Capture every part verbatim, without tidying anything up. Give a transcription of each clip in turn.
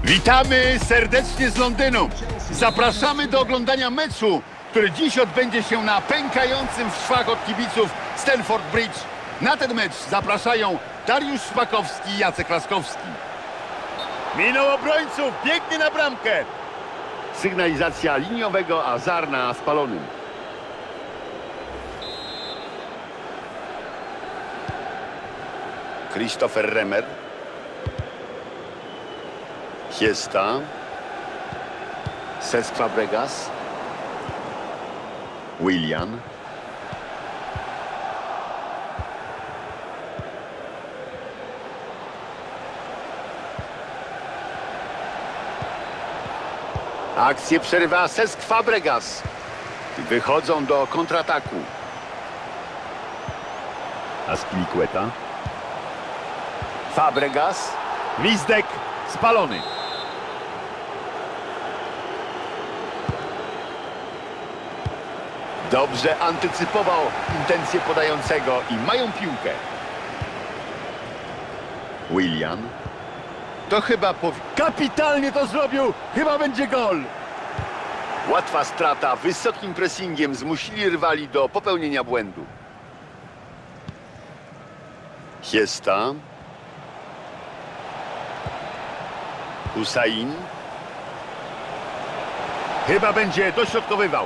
Witamy serdecznie z Londynu. Zapraszamy do oglądania meczu, który dziś odbędzie się na pękającym w szwach od kibiców Stamford Bridge. Na ten mecz zapraszają Dariusz Szpakowski i Jacek Laskowski. Minął obrońców, biegnie na bramkę. Sygnalizacja liniowego, a Zar na spalonym. Christopher Remer. Hiesta. Cesc Fabregas. Willian. Akcję przerywa Cesc Fabregas. Wychodzą do kontrataku. Azpilicueta. Fabregas. Gwizdek spalony. Dobrze antycypował intencje podającego i mają piłkę. Willian. To chyba powi... Kapitalnie to zrobił! Chyba będzie gol! Łatwa strata, wysokim pressingiem zmusili rywali do popełnienia błędu. Hiesta. Hussain. Chyba będzie dośrodkowywał.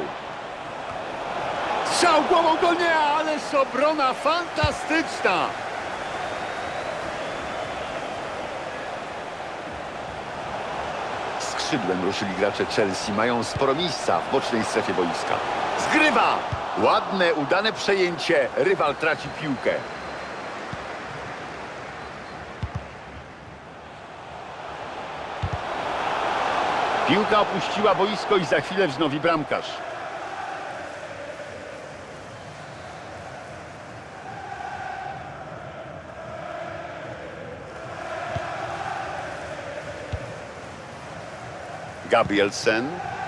Strzał głową go nie, ależ obrona fantastyczna! Skrzydłem ruszyli gracze Chelsea, mają sporo miejsca w bocznej strefie boiska. Zgrywa! Ładne, udane przejęcie, rywal traci piłkę. Piłka opuściła boisko i za chwilę wznowi bramkarz. Gabrielsen.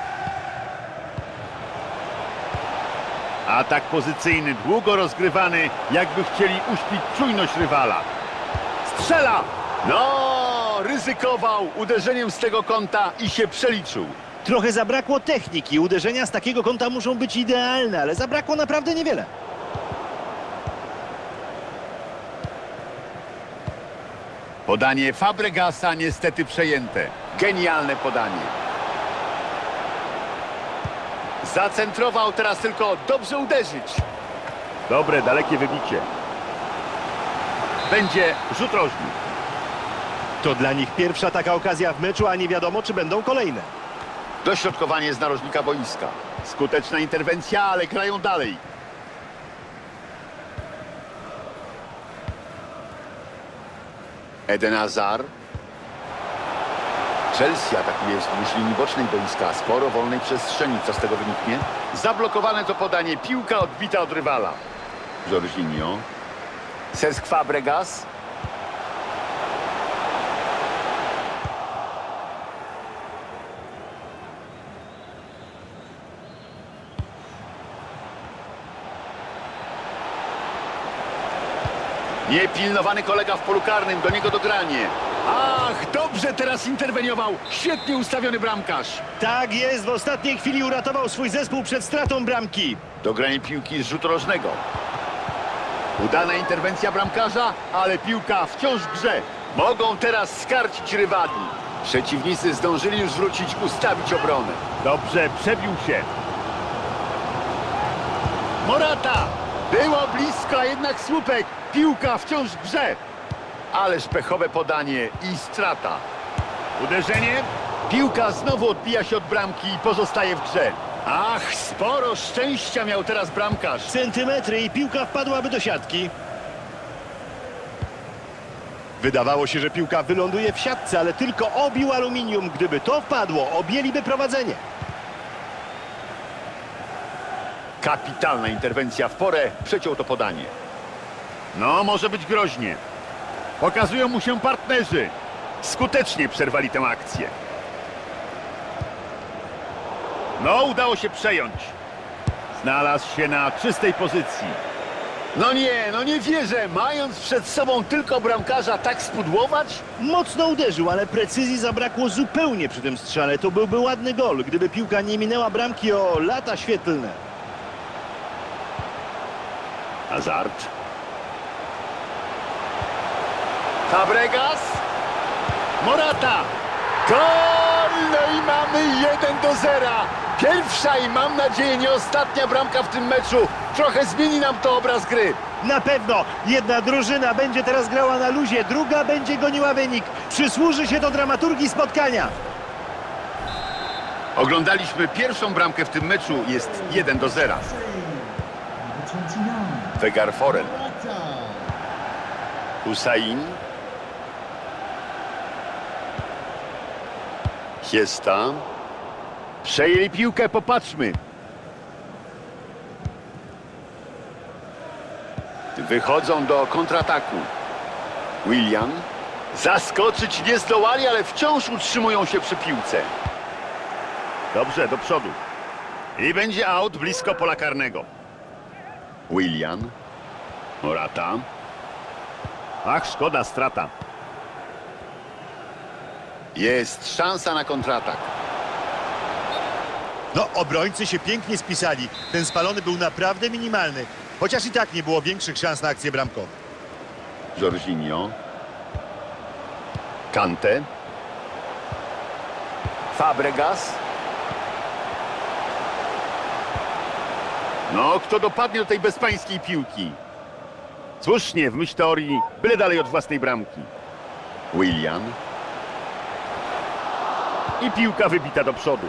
Atak pozycyjny, długo rozgrywany, jakby chcieli uśpić czujność rywala. Strzela! No, ryzykował uderzeniem z tego kąta i się przeliczył. Trochę zabrakło techniki. Uderzenia z takiego kąta muszą być idealne, ale zabrakło naprawdę niewiele. Podanie Fabregasa niestety przejęte. Genialne podanie. Zacentrował, teraz tylko dobrze uderzyć. Dobre, dalekie wybicie. Będzie rzut rożny. To dla nich pierwsza taka okazja w meczu, a nie wiadomo, czy będą kolejne. Dośrodkowanie z narożnika boiska. Skuteczna interwencja, ale grają dalej. Eden Hazard. Chelsea atakuje wzdłuż linii bocznej boiska. Sporo wolnej przestrzeni. Co z tego wyniknie? Zablokowane to podanie. Piłka odbita od rywala. Jorginho. Cesc Fabregas. Niepilnowany kolega w polu karnym, do niego dogranie. Ach, dobrze teraz interweniował. Świetnie ustawiony bramkarz. Tak jest, w ostatniej chwili uratował swój zespół przed stratą bramki. Dogranie piłki z rzutu rożnego. Udana interwencja bramkarza, ale piłka wciąż w grze. Mogą teraz skarcić rywali. Przeciwnicy zdążyli już wrócić, ustawić obronę. Dobrze, przebił się. Morata! Było blisko, a jednak słupek. Piłka wciąż w grze. Ależ pechowe podanie i strata. Uderzenie. Piłka znowu odbija się od bramki i pozostaje w grze. Ach, sporo szczęścia miał teraz bramkarz. Centymetry i piłka wpadłaby do siatki. Wydawało się, że piłka wyląduje w siatce, ale tylko obił aluminium. Gdyby to wpadło, objęliby prowadzenie. Kapitalna interwencja w porę, przeciął to podanie. No, może być groźnie. Pokazują mu się partnerzy. Skutecznie przerwali tę akcję. No, udało się przejąć. Znalazł się na czystej pozycji. No nie, no nie wierzę. Mając przed sobą tylko bramkarza, tak spudłować? Mocno uderzył, ale precyzji zabrakło zupełnie przy tym strzale. To byłby ładny gol, gdyby piłka nie minęła bramki o lata świetlne. Hazard. Fabregas. Morata. Gol! No i mamy jeden do zera. Pierwsza i mam nadzieję nie ostatnia bramka w tym meczu. Trochę zmieni nam to obraz gry. Na pewno jedna drużyna będzie teraz grała na luzie, druga będzie goniła wynik. Przysłuży się do dramaturgii spotkania. Oglądaliśmy pierwszą bramkę w tym meczu. Jest jeden do zera. Vegar Forel. Hussein. Hiesta. Przejęli piłkę, popatrzmy. Wychodzą do kontrataku. Willian. Zaskoczyć nie zdołali, ale wciąż utrzymują się przy piłce. Dobrze, do przodu. I będzie aut blisko pola karnego. Willian. Morata. Ach, szkoda, strata. Jest szansa na kontratak. No, obrońcy się pięknie spisali. Ten spalony był naprawdę minimalny. Chociaż i tak nie było większych szans na akcję bramkową. Jorginho. Kante. Fabregas. No, kto dopadnie do tej bezpańskiej piłki? Słusznie, w myśl teorii, byle dalej od własnej bramki. Willian. I piłka wybita do przodu.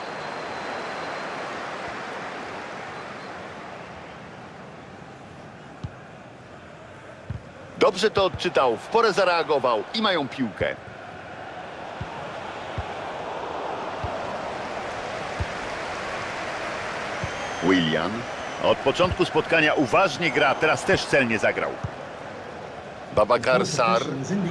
Dobrze to odczytał, w porę zareagował i mają piłkę. Willian. Od początku spotkania uważnie gra, teraz też celnie zagrał. Babacar Sarr.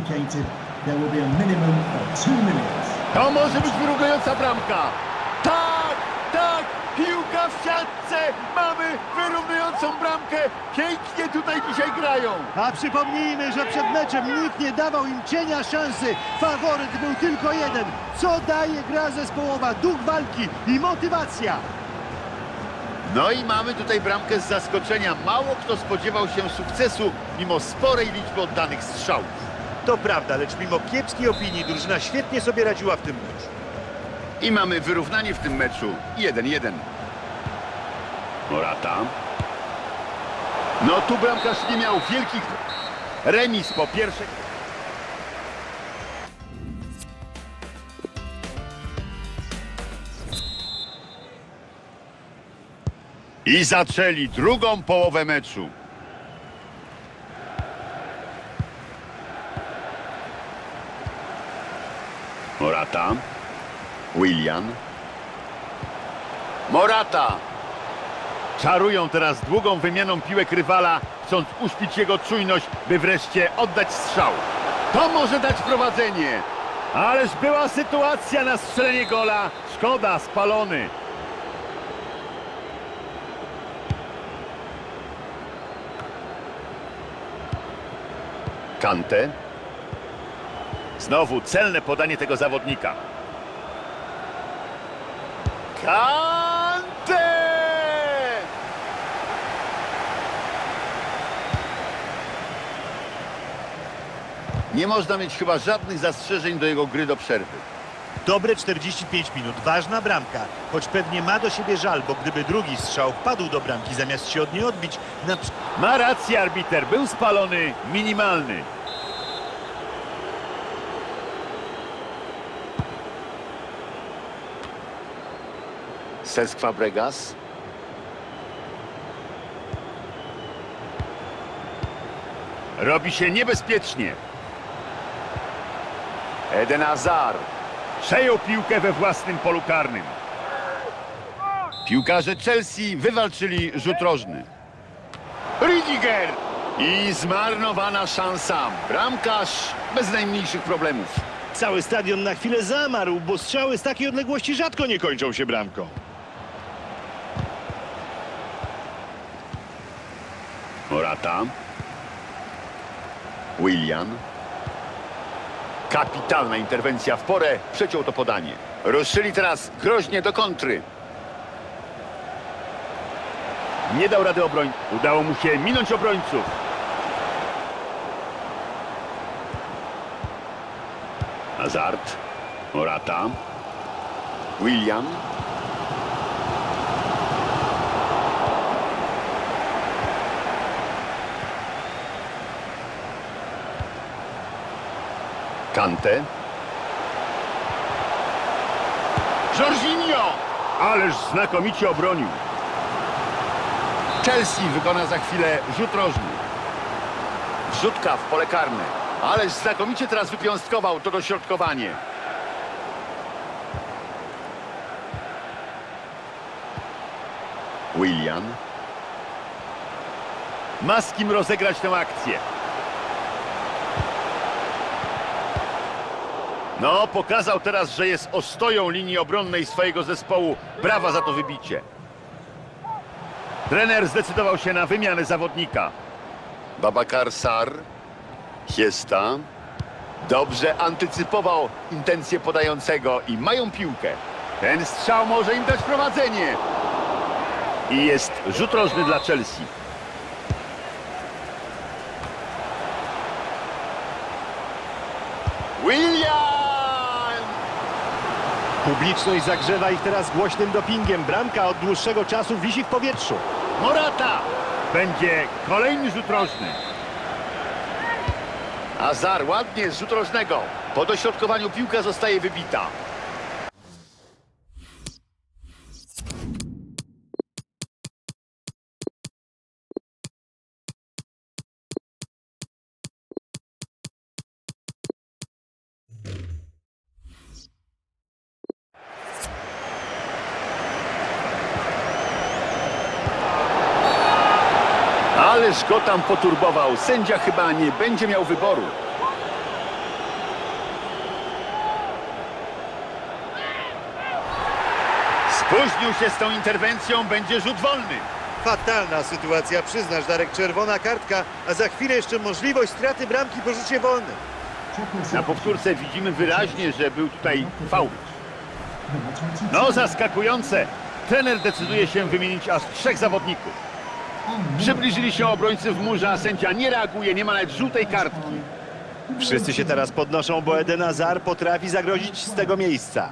To może być wyrównująca bramka. Tak, tak, piłka w siatce. Mamy wyrównującą bramkę. Pięknie tutaj dzisiaj grają. A przypomnijmy, że przed meczem nikt nie dawał im cienia szansy. Faworyt był tylko jeden. Co daje gra zespołowa? Duch walki i motywacja. No i mamy tutaj bramkę z zaskoczenia. Mało kto spodziewał się sukcesu, mimo sporej liczby oddanych strzałów. To prawda, lecz mimo kiepskiej opinii drużyna świetnie sobie radziła w tym meczu. I mamy wyrównanie w tym meczu. jeden jeden. Morata. No tu bramkarz nie miał wielkich... Remis po pierwszej... I zaczęli drugą połowę meczu. Morata. Willian. Morata. Czarują teraz długą wymianą piłek rywala, chcąc uśpić jego czujność, by wreszcie oddać strzał. To może dać prowadzenie. Ależ była sytuacja na strzelenie gola. Szkoda, spalony. Kante. Znowu celne podanie tego zawodnika. Kante! Nie można mieć chyba żadnych zastrzeżeń do jego gry do przerwy. Dobre czterdzieści pięć minut, ważna bramka. Choć pewnie ma do siebie żal, bo gdyby drugi strzał wpadł do bramki zamiast się od niej odbić... Na... Ma rację arbiter, był spalony, minimalny. Cesc Fabregas. Robi się niebezpiecznie. Eden Hazard. Przejął piłkę we własnym polu karnym. Piłkarze Chelsea wywalczyli rzut rożny. Rüdiger. I zmarnowana szansa. Bramkarz bez najmniejszych problemów. Cały stadion na chwilę zamarł, bo strzały z takiej odległości rzadko nie kończą się bramką. Morata. Willian. Kapitalna interwencja w porę. Przeciął to podanie. Ruszyli teraz groźnie do kontry. Nie dał rady obroń. Udało mu się minąć obrońców. Hazard. Morata. Willian. Kante. Jorginho! Ależ znakomicie obronił. Chelsea wykona za chwilę rzut rożny. Wrzutka w pole karne. Ależ znakomicie teraz wypiąstkował to dośrodkowanie. Willian. Ma z kim rozegrać tę akcję. No, pokazał teraz, że jest ostoją linii obronnej swojego zespołu. Brawa za to wybicie. Trener zdecydował się na wymianę zawodnika. Babakar Sarr. Hiesta. Dobrze antycypował intencje podającego i mają piłkę. Ten strzał może im dać prowadzenie. I jest rzut rożny dla Chelsea. Willian! Publiczność zagrzewa ich teraz głośnym dopingiem. Bramka od dłuższego czasu wisi w powietrzu. Morata! Będzie kolejny rzut rożny. Hazard ładnie z rzutu rożnego. Po dośrodkowaniu piłka zostaje wybita. Ależ go tam poturbował. Sędzia chyba nie będzie miał wyboru. Spóźnił się z tą interwencją. Będzie rzut wolny. Fatalna sytuacja, przyznasz, Darek, czerwona kartka, a za chwilę jeszcze możliwość straty bramki po rzucie wolnym. Na powtórce widzimy wyraźnie, że był tutaj faul. No, zaskakujące. Trener decyduje się wymienić aż trzech zawodników. Przybliżyli się obrońcy w murze, a sędzia nie reaguje, nie ma nawet żółtej kartki. Wszyscy się teraz podnoszą, bo Eden Hazard potrafi zagrozić z tego miejsca.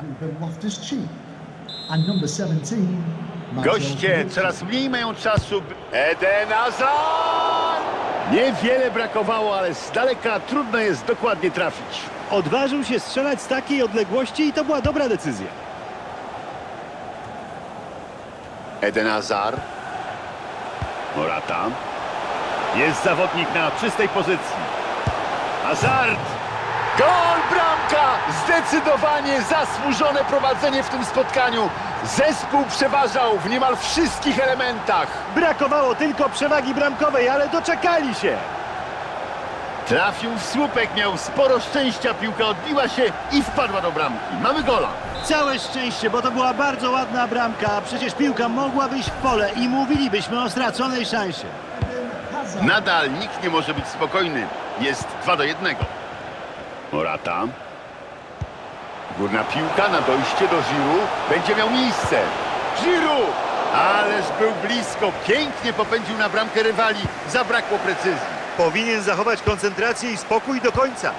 Goście coraz mniej mają czasu. Eden Hazard! Niewiele brakowało, ale z daleka trudno jest dokładnie trafić. Odważył się strzelać z takiej odległości i to była dobra decyzja. Eden Hazard. Morata. Jest zawodnik na czystej pozycji. Hazard! Gol, bramka! Zdecydowanie zasłużone prowadzenie w tym spotkaniu. Zespół przeważał w niemal wszystkich elementach. Brakowało tylko przewagi bramkowej, ale doczekali się. Trafił w słupek, miał sporo szczęścia, piłka odbiła się i wpadła do bramki. Mamy gola. Całe szczęście, bo to była bardzo ładna bramka, a przecież piłka mogła wyjść w pole i mówilibyśmy o straconej szansie. Nadal nikt nie może być spokojny. Jest dwa do jednego. Morata. Górna piłka na dojście do Giroud. Będzie miał miejsce. Giroud! Ależ był blisko. Pięknie popędził na bramkę rywali. Zabrakło precyzji. Powinien zachować koncentrację i spokój do końca.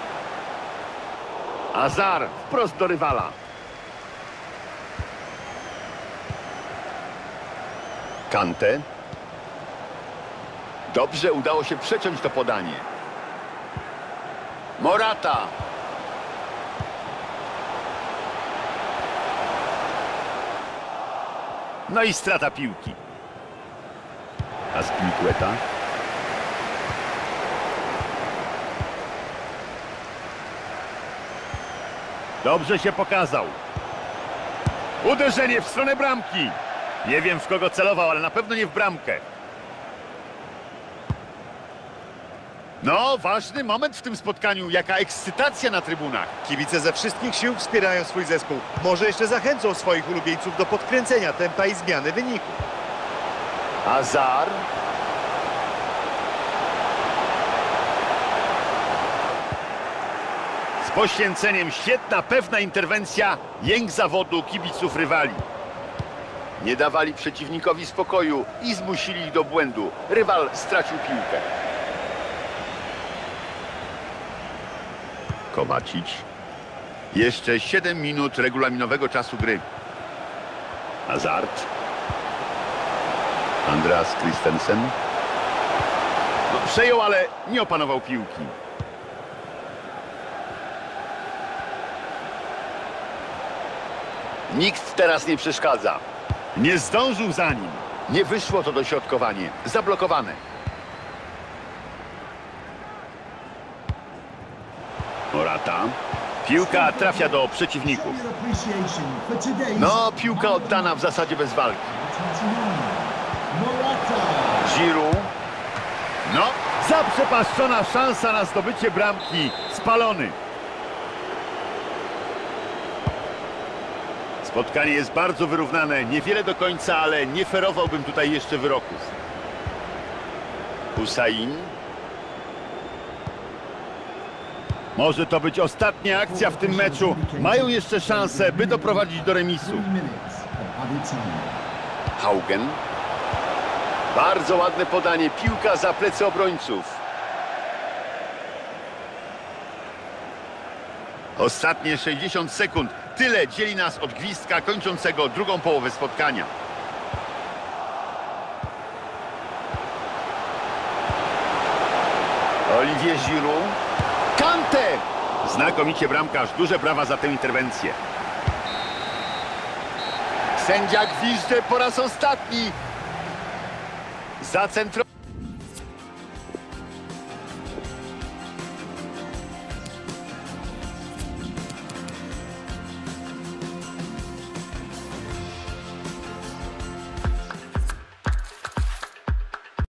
Hazard wprost do rywala. Kante. Dobrze udało się przeciąć to podanie. Morata. No i strata piłki. Azpilicueta. Dobrze się pokazał. Uderzenie w stronę bramki. Nie wiem, w kogo celował, ale na pewno nie w bramkę. No, ważny moment w tym spotkaniu. Jaka ekscytacja na trybunach. Kibice ze wszystkich sił wspierają swój zespół. Może jeszcze zachęcą swoich ulubieńców do podkręcenia tempa i zmiany wyniku. Hazard. poświęceniem, świetna, pewna interwencja, jęk zawodu kibiców rywali. Nie dawali przeciwnikowi spokoju i zmusili ich do błędu. Rywal stracił piłkę. Kovacic. Jeszcze siedem minut regulaminowego czasu gry. Hazard. Andreas Christensen. No, przejął, ale nie opanował piłki. Nikt teraz nie przeszkadza. Nie zdążył za nim. Nie wyszło to dośrodkowanie. Zablokowane. Morata. Piłka trafia do przeciwników. No, piłka oddana w zasadzie bez walki. Giroud. No, zaprzepaszczona szansa na zdobycie bramki. Spalony. Spotkanie jest bardzo wyrównane. Niewiele do końca, ale nie ferowałbym tutaj jeszcze wyroków. Hussein. Może to być ostatnia akcja w tym meczu. Mają jeszcze szansę, by doprowadzić do remisu. Haugen. Bardzo ładne podanie. Piłka za plecy obrońców. Ostatnie sześćdziesiąt sekund. Tyle dzieli nas od gwizdka kończącego drugą połowę spotkania. Olivier Giroud. Kante! Znakomicie bramkarz. Duże brawa za tę interwencję. Sędzia gwizdże po raz ostatni. Zacentrował.